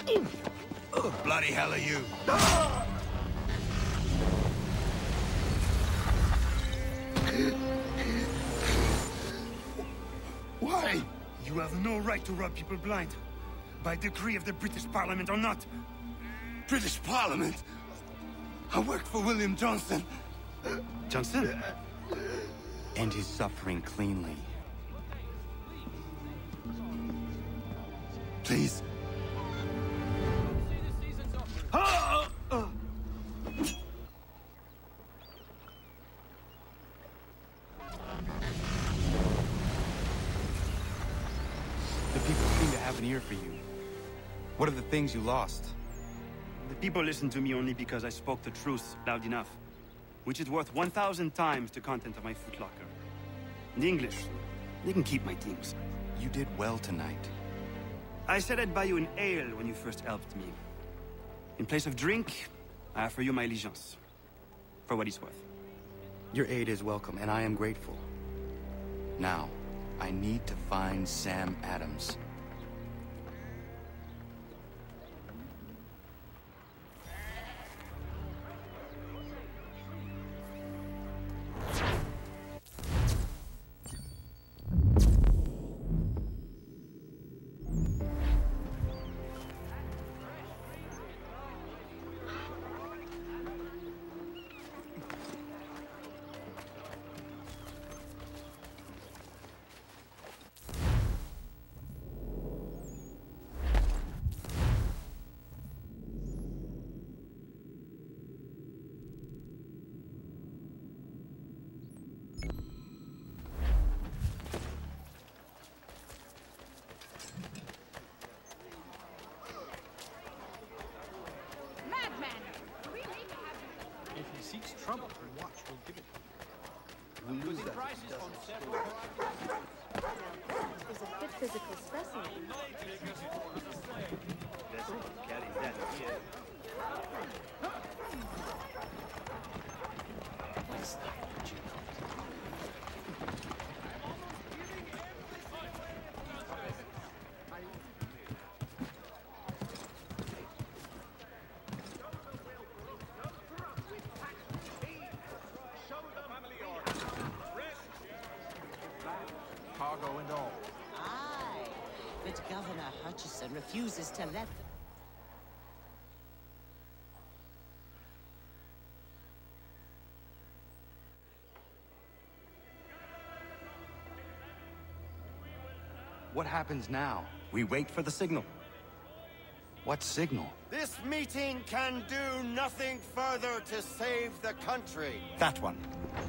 Bloody hell are you? Why? You have no right to rob people blind. By decree of the British Parliament or not. British Parliament? I worked for William Johnson. Johnson? End his suffering cleanly. Please. The people seem to have an ear for you. What are the things you lost? The people listen to me only because I spoke the truth loud enough, which is worth 1,000 times the content of my footlocker. The English, they can keep my teams. You did well tonight. I said I'd buy you an ale when you first helped me. In place of drink, I offer you my allegiance. For what it's worth. Your aid is welcome, and I am grateful. Now, I need to find Sam Adams. Trouble. Watch, we'll give it. We'll lose that. Is a fit physical specimen. Carry that here. What's that, Jim? Cargo and all. Aye, but Governor Hutchison refuses to let them. What happens now? We wait for the signal. What signal? This meeting can do nothing further to save the country. That one.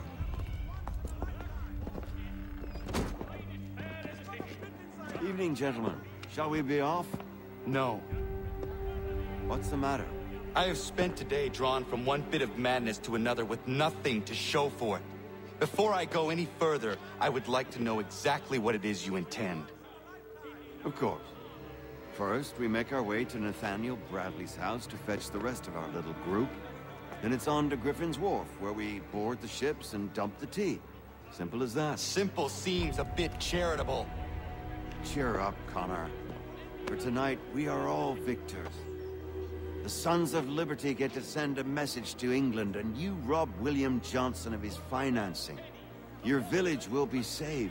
Evening, gentlemen. Shall we be off? No. What's the matter? I have spent today drawn from one bit of madness to another with nothing to show for it. Before I go any further, I would like to know exactly what it is you intend. Of course. First, we make our way to Nathaniel Bradley's house to fetch the rest of our little group. Then it's on to Griffin's Wharf, where we board the ships and dump the tea. Simple as that. Simple seems a bit charitable. Cheer up, Connor. For tonight, we are all victors. The Sons of Liberty get to send a message to England, and you rob William Johnson of his financing. Your village will be saved.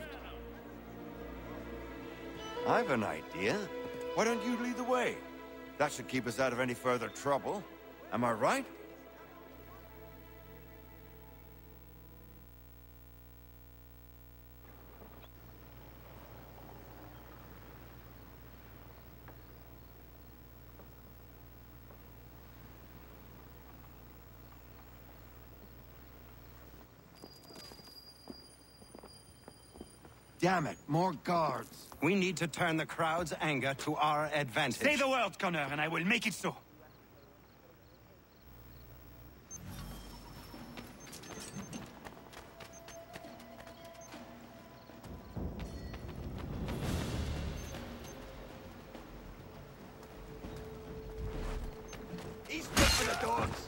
I've an idea. Why don't you lead the way? That should keep us out of any further trouble. Am I right? Damn it, more guards. We need to turn the crowd's anger to our advantage. Say the word, Connor, and I will make it so. He's ripping the dogs.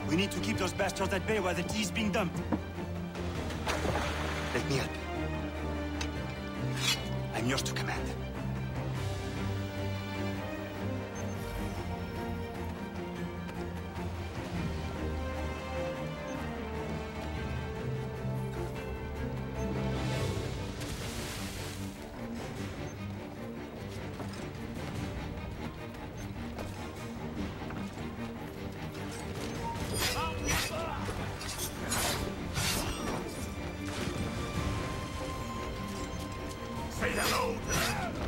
We need to keep those bastards at bay while the tea is being dumped. Let me help you. I'm yours to command. Say hello to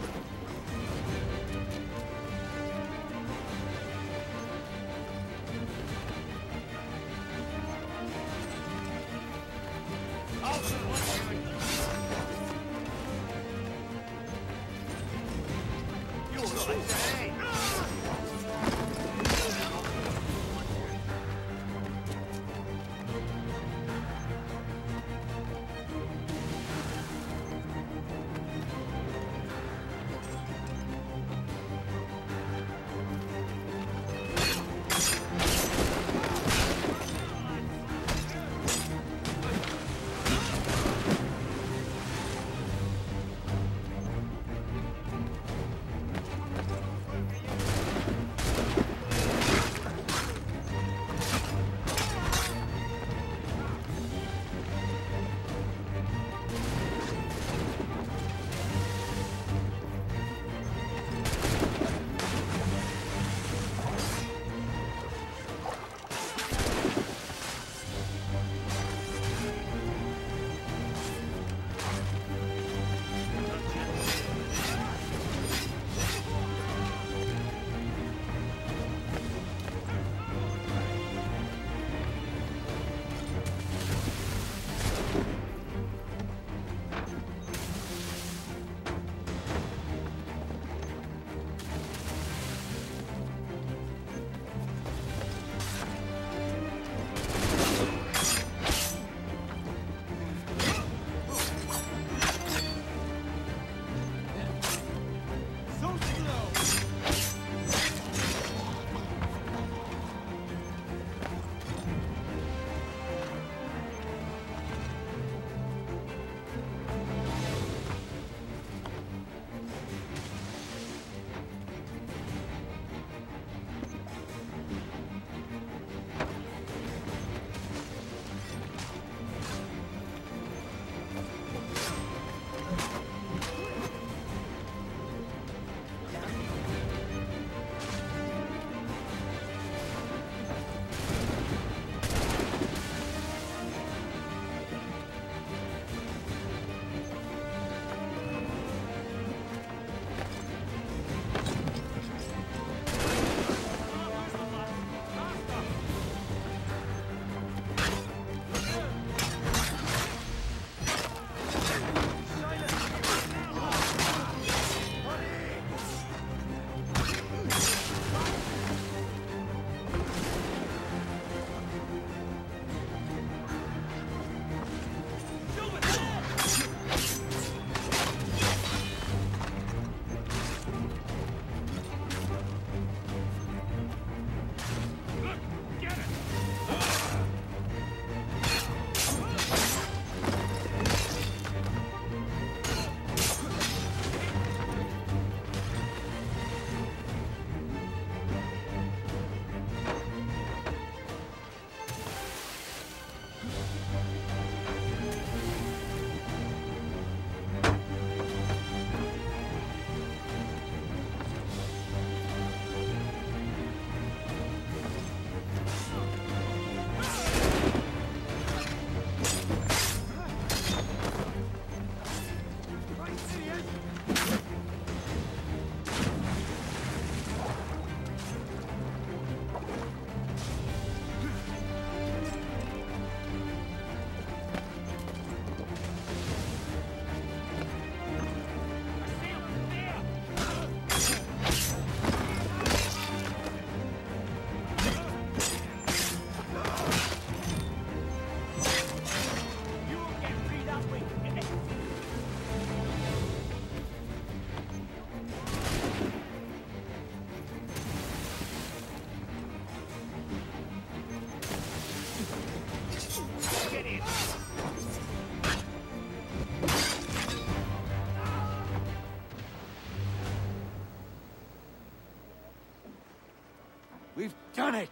done it!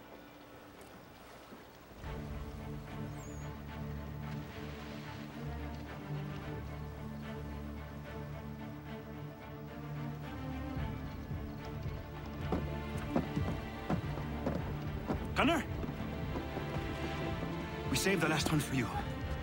Gunner? We saved the last one for you.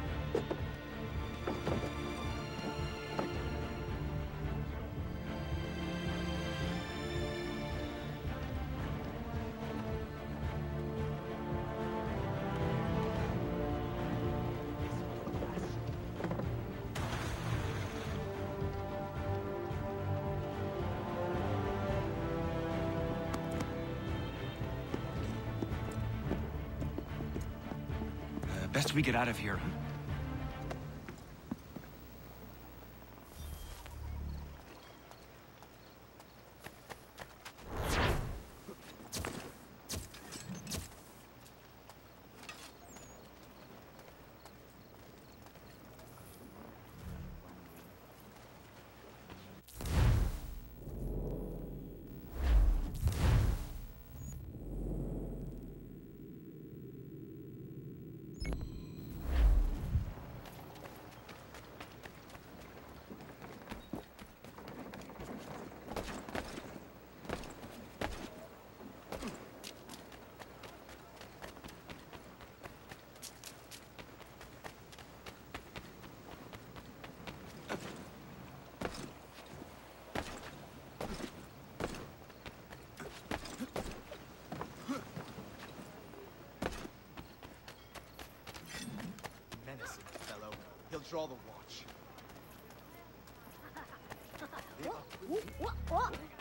Best we get out of here, huh? Menacing fellow. He'll draw the watch.